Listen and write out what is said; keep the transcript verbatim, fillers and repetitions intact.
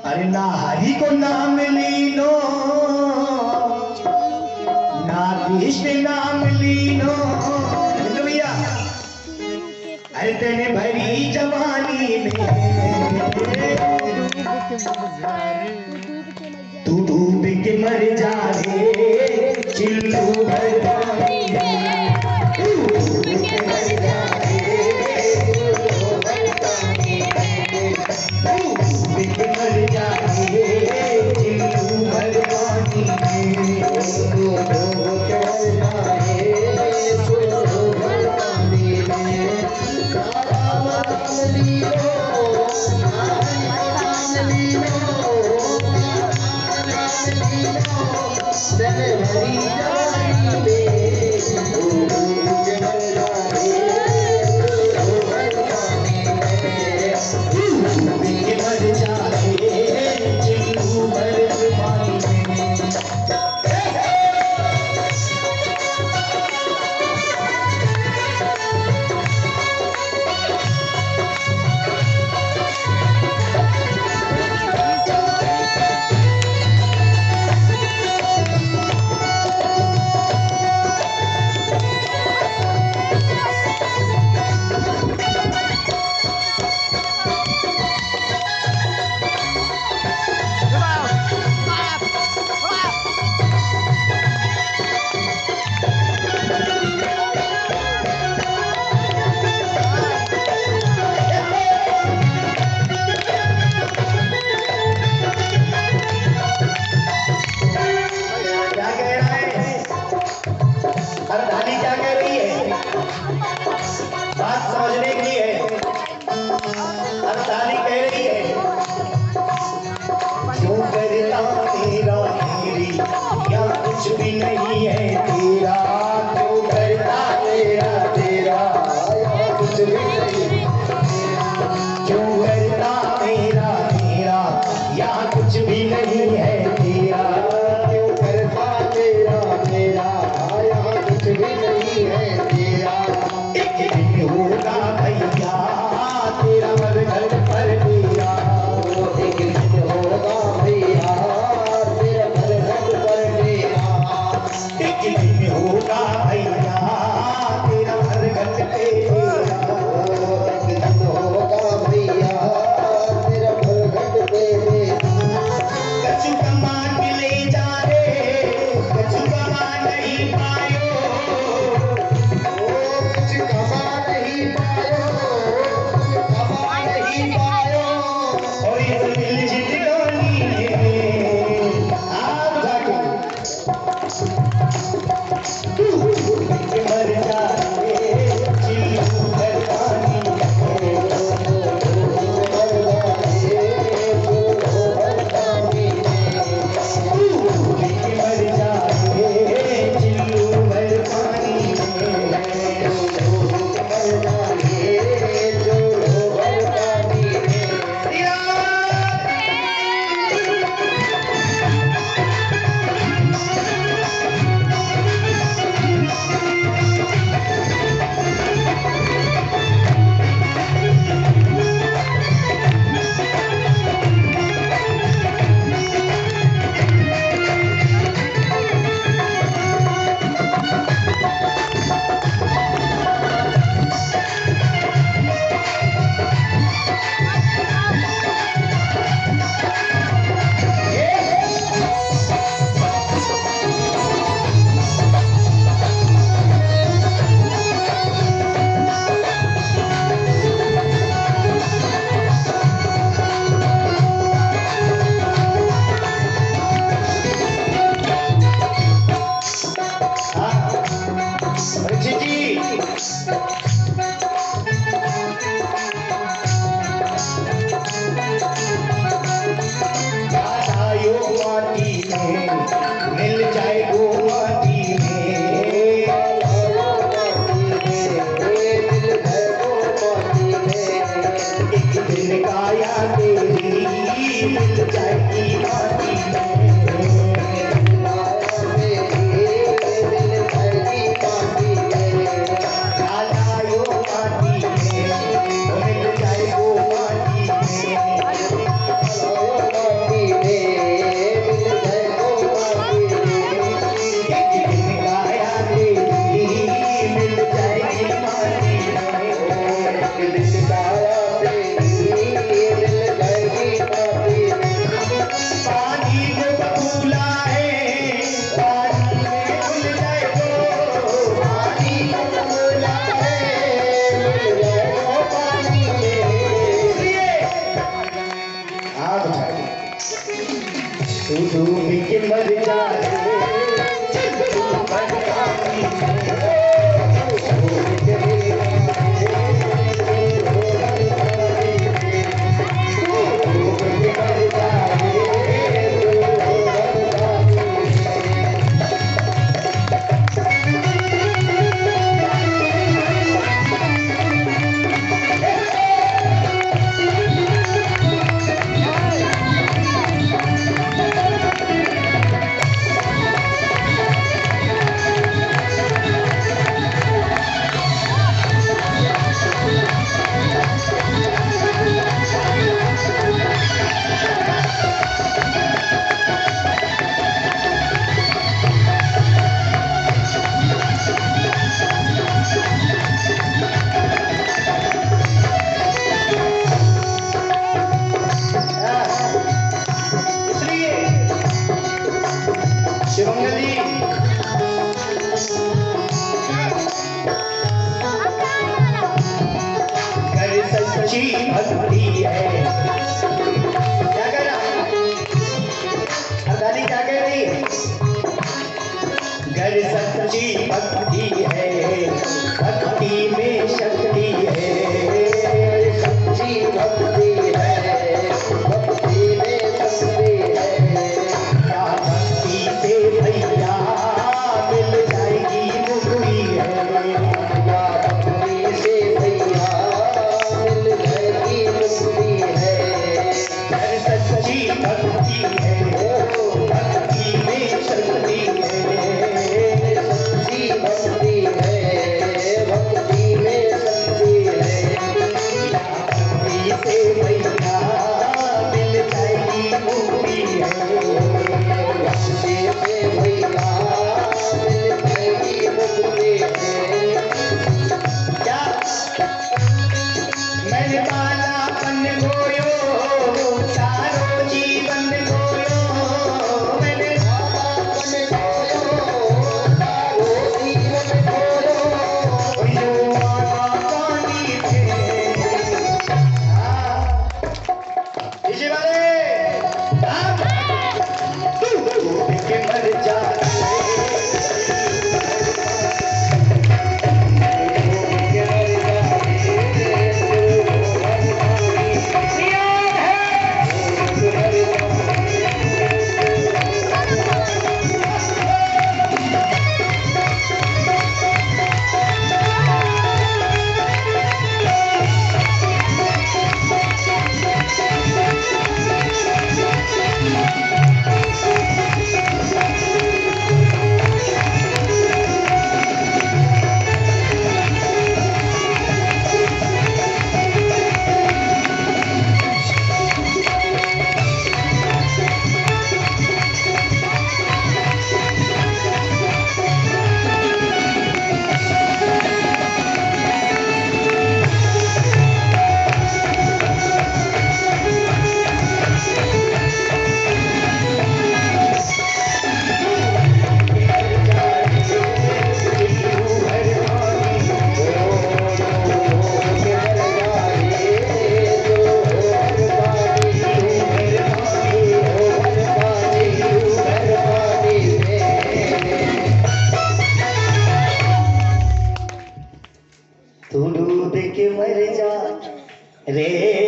अरे ना हरि को नाम लीनो, ना कृष्ण नाम लीनो भैया। अरे तेने भरी जवानी में तू डूब के मर जा रे चिल्लू भर पानी में, तू डूब के मर जा रे चिल्लू भर पानी में, तू डूब के मर जा रे चिल्लू भर पानी में, तू डूब के मर जा रे चिल्लू भर पानी में। राम राम लीलो, राम लीलो, तेरे भरी जवानी में तू डूब के मर जा रे चिल्लू भर पानी में, तू डूब के मर जा रे चिल्लू भर पानी में। समझने की है, अरसानी कह रही है क्यों करता तेरा तेरी या कुछ भी नहीं है तेरा, क्यों करता तेरा तेरा या कुछ भी नहीं, क्यों करता तेरा तेरा या कुछ भी नहीं है तेरा, क्यों करता तेरा तेरा या कुछ भी नहीं है तेरा। एक दिन होगा भैया तेरा मरघट पर डेरा, एक दिन होगा भैया तेरा मरघट पर डेरा, एक दिन होगा भैया तेरा मरघट पे डेरा, एक दिन होगा भैया तेरा मरघट पे डेरा। कछु कमा के ले जा रे, कछु कमा नहीं पायो, कुछ कमा नहीं पायो, कमा नहीं पायो, और ये दिल जिंदगानी में आप जाके तू डूब के मर जा रे चिल्लू भर पानी में, मर जा रे चिल्लू भर पानी में, तू डूब के मर जा रे चिल्लू भर पानी में, तू डूब के मर जा रे चिल्लू भर पानी में। या परीक्षित जी आयो माटी में मिल जाए गो माटी में, एक दिन काया तेरी मिल जाएगी माटी में, आयो माटी में मिल जाए गो माटी में। भक्ति है। क्या कह रहा अदानी, क्या कह रही है? घर सच्ची भक्ति है, भक्ति में शक्ति है। सच्ची भक्ति है, भक्ति में शक्ति है। क्या भक्ति से भैया मिल जाएगी मुक्ति है। क्या भक्ति से भैया मिल जाएगी मुक्ति है। घर सच्ची भक्ति है, भक्ति में शक्ति है। सच्ची भक्ति है, भक्ति में शक्ति है। भक्ति से भैया मिल जाएगी मुक्ति है। भक्ति से भैया मिल जाएगी मुक्ति है। क्या मैंने बालापन खोयो, सारो जीवन खोयो। मैंने बालापन खोयो, सारो जीवन खोयो। यो आकानी थे। हाँ, इसी वाले हाँ, तू के मर जा। तू डूब के मर जा रे।